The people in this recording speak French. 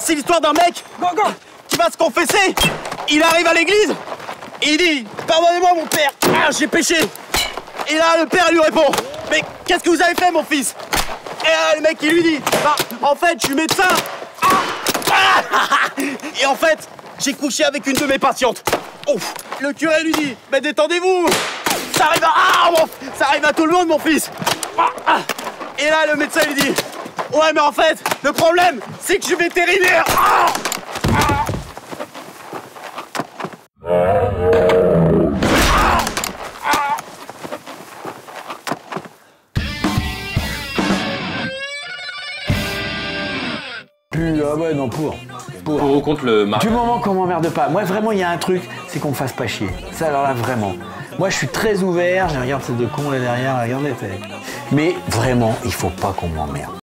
c'est l'histoire d'un mec qui va se confesser. Il arrive à l'église et il dit « Pardonnez-moi mon père, j'ai péché ». Et là, le père lui répond « Mais qu'est-ce que vous avez fait, mon fils ?» Et là, le mec, il lui dit « Bah, en fait, je suis médecin. Et en fait, j'ai couché avec une de mes patientes. » Ouf. Le curé lui dit « Mais détendez-vous. Ça arrive ça arrive à tout le monde, mon fils. » Et là, le médecin lui dit « Ouais, mais en fait, le problème, c'est que je suis vétérinaire. » Ah ouais, non, pour. Pour ou contre le mariage. Du moment qu'on m'emmerde pas. Moi, vraiment, il y a un truc, c'est qu'on me fasse pas chier. Ça, alors là, vraiment. Moi, je suis très ouvert. Je regarde ces deux cons là derrière. Regardez. Mais vraiment, il faut pas qu'on m'emmerde.